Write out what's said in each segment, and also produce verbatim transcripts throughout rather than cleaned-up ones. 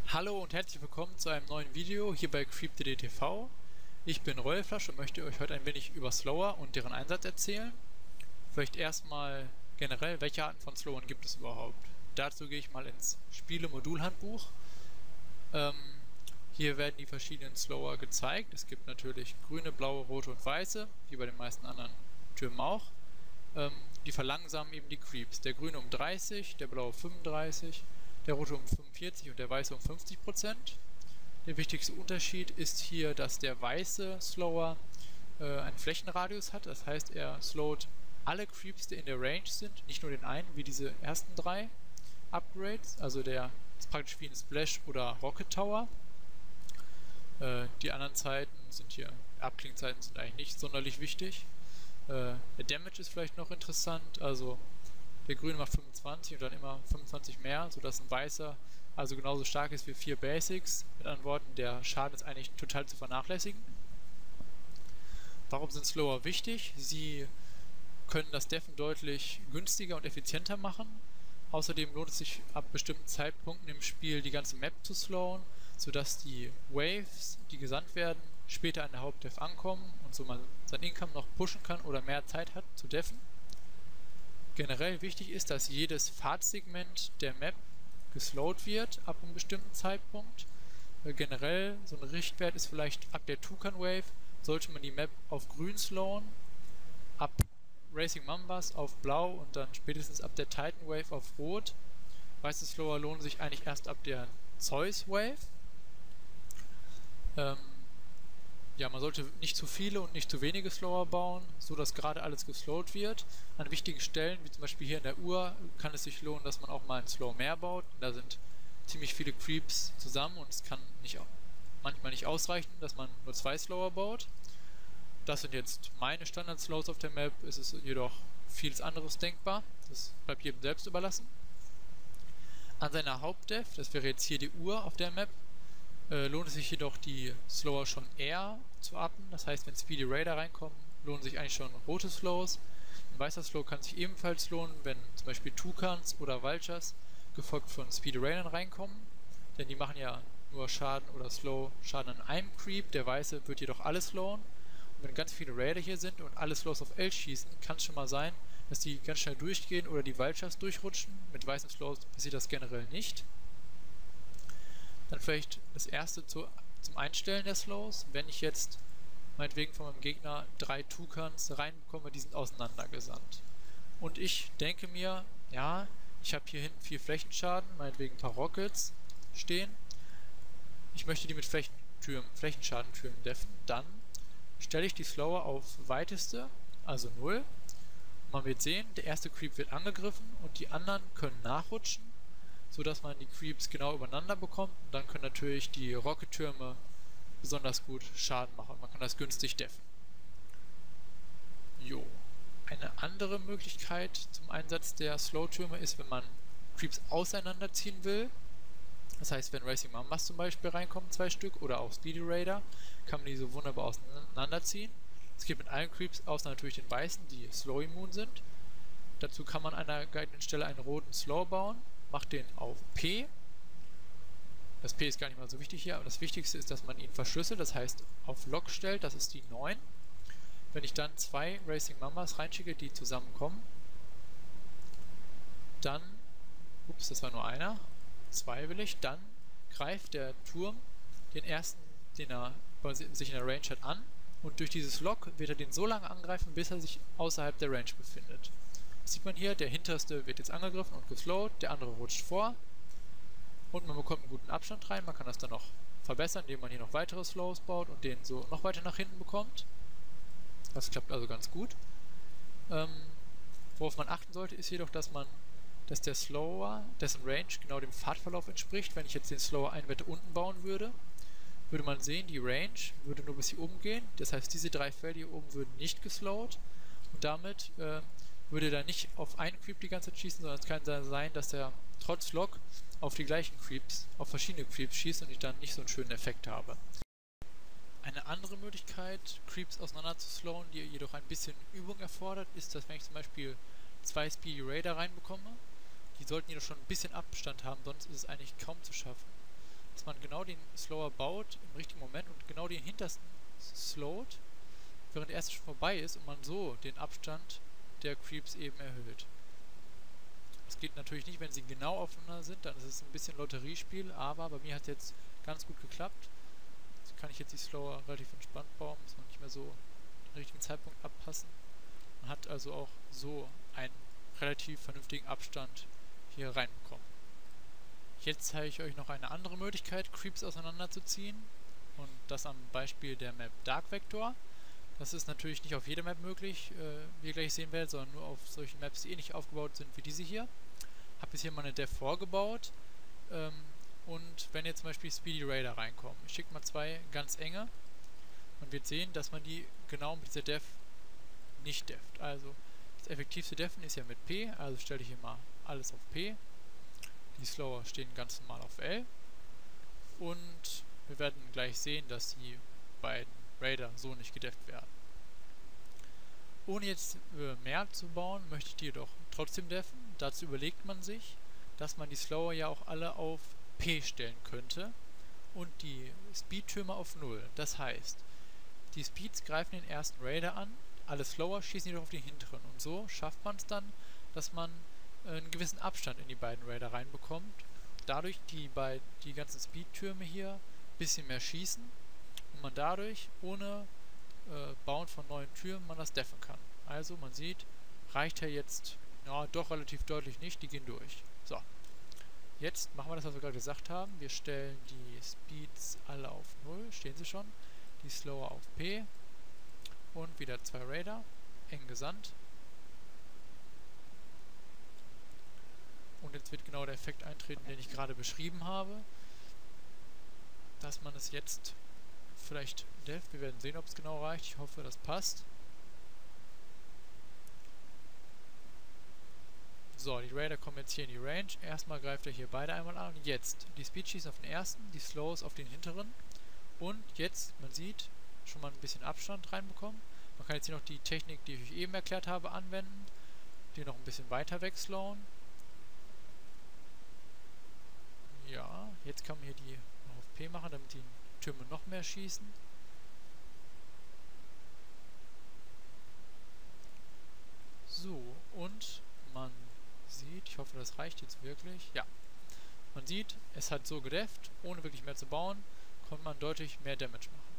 Hallo und herzlich willkommen zu einem neuen Video hier bei creeptd T V. Ich bin Royalflush und möchte euch heute ein wenig über Slower und deren Einsatz erzählen. Vielleicht erstmal generell, welche Arten von Slowern gibt es überhaupt? Dazu gehe ich mal ins Spiele-Modul-Handbuch. Ähm, hier werden die verschiedenen Slower gezeigt. Es gibt natürlich grüne, blaue, rote und weiße, wie bei den meisten anderen Türmen auch. Ähm, die verlangsamen eben die Creeps. Der grüne um dreißig, der blaue fünfunddreißig, der rote um fünfundvierzig und der weiße um fünfzig Prozent. Der wichtigste Unterschied ist hier, dass der weiße Slower äh, einen Flächenradius hat. Das heißt, er slowt alle Creeps, die in der Range sind, nicht nur den einen, wie diese ersten drei Upgrades. Also der ist praktisch wie ein Splash oder Rocket Tower. Äh, die anderen Zeiten sind hier, Abklingzeiten sind eigentlich nicht sonderlich wichtig. Äh, der Damage ist vielleicht noch interessant, also der grüne macht fünfundzwanzig und dann immer fünfundzwanzig mehr, sodass ein weißer also genauso stark ist wie vier Basics. Mit anderen Worten, der Schaden ist eigentlich total zu vernachlässigen. Warum sind Slower wichtig? Sie können das Deffen deutlich günstiger und effizienter machen. Außerdem lohnt es sich ab bestimmten Zeitpunkten im Spiel die ganze Map zu slowen, sodass die Waves, die gesandt werden, später an der Hauptdev ankommen und so man sein Income noch pushen kann oder mehr Zeit hat zu deffen. Generell wichtig ist, dass jedes Fahrtsegment der Map geslowt wird ab einem bestimmten Zeitpunkt. Äh, generell, so ein Richtwert ist vielleicht ab der Toucan Wave, sollte man die Map auf grün slowen, ab Racing Mambas auf blau und dann spätestens ab der Titan Wave auf rot. Weiße Slower lohnen sich eigentlich erst ab der Zeus Wave. Ähm, Ja, man sollte nicht zu viele und nicht zu wenige Slower bauen, so dass gerade alles geslowt wird. An wichtigen Stellen, wie zum Beispiel hier in der Uhr, kann es sich lohnen, dass man auch mal einen Slow mehr baut. Da sind ziemlich viele Creeps zusammen und es kann nicht, manchmal nicht ausreichen, dass man nur zwei Slower baut. Das sind jetzt meine Standard-Slows auf der Map, es ist jedoch vieles anderes denkbar. Das bleibt jedem selbst überlassen. An seiner Hauptdev, das wäre jetzt hier die Uhr auf der Map, Äh, lohnt es sich jedoch die Slower schon eher zu uppen. Das heißt, wenn Speedy Raider reinkommen, lohnen sich eigentlich schon rote Slows. Ein weißer Slow kann sich ebenfalls lohnen, wenn zum Beispiel Toucans oder Vultures gefolgt von Speedy Raidern reinkommen. Denn die machen ja nur Schaden oder Slow Schaden an einem Creep. Der weiße wird jedoch alles slowen. Und wenn ganz viele Raider hier sind und alle Slows auf L schießen, kann es schon mal sein, dass die ganz schnell durchgehen oder die Vultures durchrutschen. Mit weißen Slows passiert das generell nicht. Dann vielleicht das erste zu, zum Einstellen der Slows. Wenn ich jetzt meinetwegen von meinem Gegner drei Toucans reinbekomme, die sind auseinandergesandt. Und ich denke mir, ja, ich habe hier hinten viel Flächenschaden, meinetwegen ein paar Rockets stehen. Ich möchte die mit Flächentürmen, Flächenschadentürmen deffen. Dann stelle ich die Slower auf weiteste, also null. Und man wird sehen, der erste Creep wird angegriffen und die anderen können nachrutschen, so dass man die Creeps genau übereinander bekommt und dann können natürlich die Rocket-Türme besonders gut Schaden machen. Man kann das günstig deffen. Jo. Eine andere Möglichkeit zum Einsatz der Slow-Türme ist, wenn man Creeps auseinanderziehen will. Das heißt, wenn Racing Mambas zum Beispiel reinkommen, zwei Stück, oder auch Speedy Raider, kann man die so wunderbar auseinanderziehen. Es geht mit allen Creeps, außer natürlich den weißen, die Slow-Immun sind. Dazu kann man an einer geeigneten Stelle einen roten Slow bauen. Macht den auf P. Das P ist gar nicht mal so wichtig hier, aber das Wichtigste ist, dass man ihn verschlüsselt, das heißt auf Lock stellt, das ist die neun. Wenn ich dann zwei Racing Mambas reinschicke, die zusammenkommen, dann, ups, das war nur einer, zwei will ich, dann greift der Turm den ersten, den er sich in der Range hat, an und durch dieses Lock wird er den so lange angreifen, bis er sich außerhalb der Range befindet. Sieht man hier, der hinterste wird jetzt angegriffen und geslowt, der andere rutscht vor und man bekommt einen guten Abstand rein. Man kann das dann noch verbessern, indem man hier noch weitere Slows baut und den so noch weiter nach hinten bekommt. Das klappt also ganz gut. Ähm, worauf man achten sollte, ist jedoch, dass man, dass der Slower, dessen Range genau dem Fahrtverlauf entspricht. Wenn ich jetzt den Slower ein Wette unten bauen würde, würde man sehen, die Range würde nur bis hier oben gehen. Das heißt, diese drei Felder hier oben würden nicht geslowt und damit äh, würde er nicht auf einen Creep die ganze Zeit schießen, sondern es kann sein, dass er trotz Lock auf die gleichen Creeps, auf verschiedene Creeps schießt und ich dann nicht so einen schönen Effekt habe. Eine andere Möglichkeit, Creeps auseinander zu slowen, die jedoch ein bisschen Übung erfordert, ist, dass wenn ich zum Beispiel zwei Speedy Raider reinbekomme, die sollten jedoch schon ein bisschen Abstand haben, sonst ist es eigentlich kaum zu schaffen. dass man genau den Slower baut im richtigen Moment und genau den hintersten slowt, während der erste schon vorbei ist und man so den Abstand der Creeps eben erhöht. Das geht natürlich nicht, wenn sie genau aufeinander sind, dann ist es ein bisschen Lotteriespiel, aber bei mir hat es jetzt ganz gut geklappt. Jetzt kann ich jetzt die Slower relativ entspannt bauen, muss man nicht mehr so den richtigen Zeitpunkt abpassen. Man hat also auch so einen relativ vernünftigen Abstand hier reinbekommen. Jetzt zeige ich euch noch eine andere Möglichkeit, Creeps auseinanderzuziehen, und das am Beispiel der Map Dark Vector. Das ist natürlich nicht auf jeder Map möglich, äh, wie ihr gleich sehen werdet, sondern nur auf solchen Maps, die ähnlich aufgebaut sind wie diese hier. Habe jetzt hier mal eine Dev vorgebaut, ähm, und wenn jetzt zum Beispiel Speedy Raider reinkommen, ich schicke mal zwei ganz enge, man wird sehen, dass man die genau mit dieser Dev nicht deft. Also das effektivste Deffen ist ja mit P, also stelle ich hier mal alles auf P. Die Slower stehen ganz normal auf L. Und wir werden gleich sehen, dass die beiden Raider so nicht gedefft werden. Ohne jetzt äh, mehr zu bauen, möchte ich die jedoch trotzdem deffen. Dazu überlegt man sich, dass man die Slower ja auch alle auf P stellen könnte und die Speed-Türme auf null. Das heißt, die Speeds greifen den ersten Raider an, alle Slower schießen jedoch auf den hinteren. Und so schafft man es dann, dass man äh, einen gewissen Abstand in die beiden Raider reinbekommt. Dadurch die, bei, die ganzen Speed-Türme hier ein bisschen mehr schießen und man dadurch ohne äh, Bauen von neuen Türmen man das deffen kann. Also man sieht, reicht ja jetzt ja, doch relativ deutlich nicht, die gehen durch. So, jetzt machen wir das, was wir gerade gesagt haben. Wir stellen die Speeds alle auf null, stehen sie schon, die Slower auf P und wieder zwei Raider, eng gesandt. Und jetzt wird genau der Effekt eintreten, den ich gerade beschrieben habe, dass man es jetzt vielleicht deft. Wir werden sehen, ob es genau reicht. Ich hoffe, das passt. So, die Raider kommen jetzt hier in die Range. Erstmal greift er hier beide einmal an. Und jetzt die Speed schießen auf den ersten, die Slows auf den hinteren. Und jetzt, man sieht, schon mal ein bisschen Abstand reinbekommen. Man kann jetzt hier noch die Technik, die ich euch eben erklärt habe, anwenden. Die noch ein bisschen weiter wegslowen. Ja, jetzt kann man hier die noch auf P machen, damit die Türme noch mehr schießen. So, und man sieht, ich hoffe, das reicht jetzt wirklich. Ja, man sieht, es hat so gedefft, ohne wirklich mehr zu bauen, konnte man deutlich mehr Damage machen.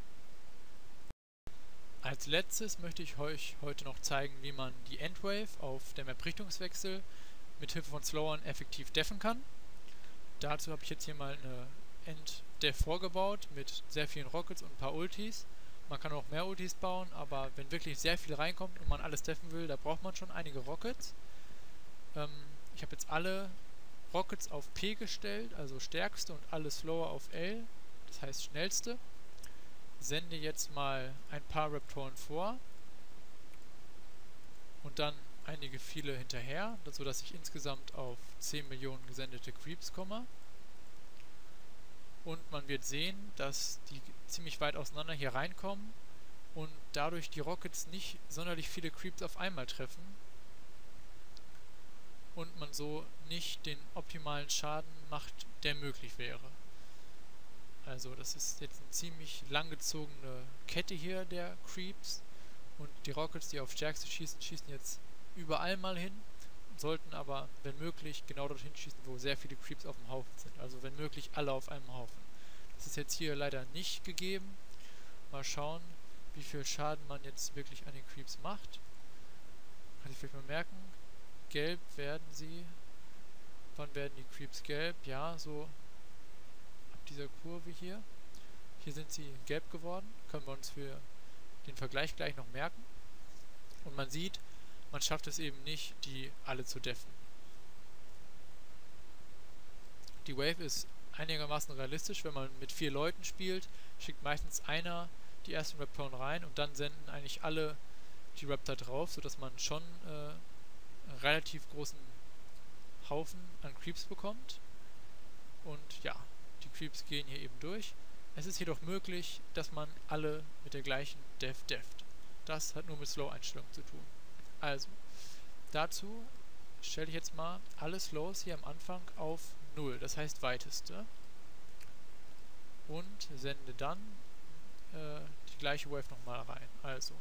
Als letztes möchte ich euch heute noch zeigen, wie man die Endwave auf der Map Richtungswechsel mit Hilfe von Slowern effektiv deffen kann. Dazu habe ich jetzt hier mal eine End-Dev vorgebaut mit sehr vielen Rockets und ein paar Ultis. Man kann auch mehr Ultis bauen, aber wenn wirklich sehr viel reinkommt und man alles deffen will, da braucht man schon einige Rockets. Ähm, ich habe jetzt alle Rockets auf P gestellt, also stärkste, und alle Slower auf L, das heißt schnellste. Sende jetzt mal ein paar Raptoren vor und dann einige viele hinterher, sodass ich insgesamt auf zehn Millionen gesendete Creeps komme. Und man wird sehen, dass die ziemlich weit auseinander hier reinkommen und dadurch die Rockets nicht sonderlich viele Creeps auf einmal treffen und man so nicht den optimalen Schaden macht, der möglich wäre. Also das ist jetzt eine ziemlich langgezogene Kette hier der Creeps und die Rockets, die auf stärkste schießen, schießen jetzt überall mal hin, sollten aber, wenn möglich, genau dorthin schießen, wo sehr viele Creeps auf dem Haufen sind. Also wenn möglich, alle auf einem Haufen. Das ist jetzt hier leider nicht gegeben. Mal schauen, wie viel Schaden man jetzt wirklich an den Creeps macht. Kann ich vielleicht mal merken. Gelb werden sie. Wann werden die Creeps gelb? Ja, so ab dieser Kurve hier. Hier sind sie gelb geworden. Können wir uns für den Vergleich gleich noch merken. Und man sieht, man schafft es eben nicht, die alle zu deffen. Die Wave ist einigermaßen realistisch, wenn man mit vier Leuten spielt, schickt meistens einer die ersten Raptoren rein und dann senden eigentlich alle die Raptor drauf, sodass man schon äh, einen relativ großen Haufen an Creeps bekommt. Und ja, die Creeps gehen hier eben durch. Es ist jedoch möglich, dass man alle mit der gleichen Dev deft. Das hat nur mit Slow-Einstellungen zu tun. Also, dazu stelle ich jetzt mal alle Slows hier am Anfang auf null, das heißt weiteste. und sende dann äh, die gleiche Wave nochmal rein. Also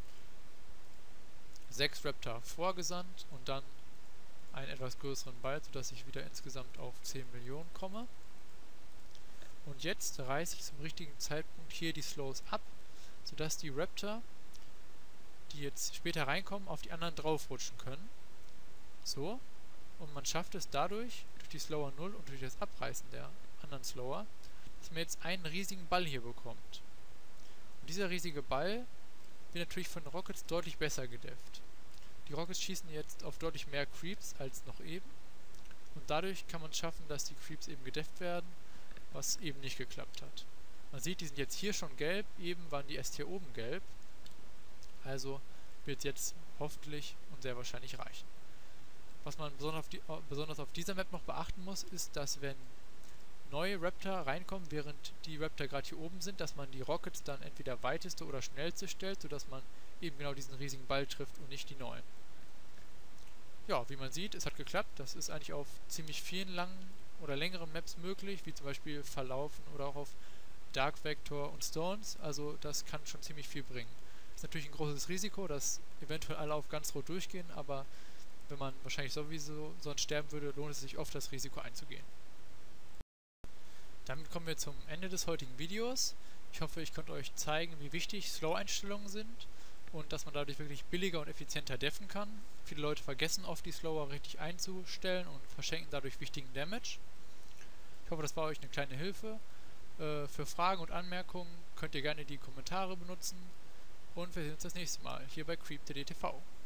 sechs Raptor vorgesandt und dann einen etwas größeren Ball, sodass ich wieder insgesamt auf zehn Millionen komme. Und jetzt reiße ich zum richtigen Zeitpunkt hier die Slows ab, sodass die Raptor, die jetzt später reinkommen, auf die anderen draufrutschen können. So. Und man schafft es dadurch, durch die Slower null und durch das Abreißen der anderen Slower, dass man jetzt einen riesigen Ball hier bekommt. Und dieser riesige Ball wird natürlich von den Rockets deutlich besser gedefft. Die Rockets schießen jetzt auf deutlich mehr Creeps als noch eben. Und dadurch kann man schaffen, dass die Creeps eben gedefft werden, was eben nicht geklappt hat. Man sieht, die sind jetzt hier schon gelb, eben waren die erst hier oben gelb. Also wird es jetzt hoffentlich und sehr wahrscheinlich reichen. Was man besonders auf, die, besonders auf dieser Map noch beachten muss, ist, dass wenn neue Raptor reinkommen, während die Raptor gerade hier oben sind, dass man die Rockets dann entweder weiteste oder schnellste stellt, sodass man eben genau diesen riesigen Ball trifft und nicht die neuen. Ja, wie man sieht, es hat geklappt. Das ist eigentlich auf ziemlich vielen langen oder längeren Maps möglich, wie zum Beispiel Verlaufen oder auch auf Dark Vector und Stones. Also das kann schon ziemlich viel bringen. Ist natürlich ein großes Risiko, dass eventuell alle auf ganz rot durchgehen, aber wenn man wahrscheinlich sowieso sonst sterben würde, lohnt es sich oft, das Risiko einzugehen. Damit kommen wir zum Ende des heutigen Videos. Ich hoffe, ich konnte euch zeigen, wie wichtig Slow-Einstellungen sind und dass man dadurch wirklich billiger und effizienter deffen kann. Viele Leute vergessen oft, die Slower richtig einzustellen und verschenken dadurch wichtigen Damage. Ich hoffe, das war euch eine kleine Hilfe. Äh, für Fragen und Anmerkungen könnt ihr gerne die Kommentare benutzen und wir sehen uns das nächste Mal hier bei Creep punkt d t v.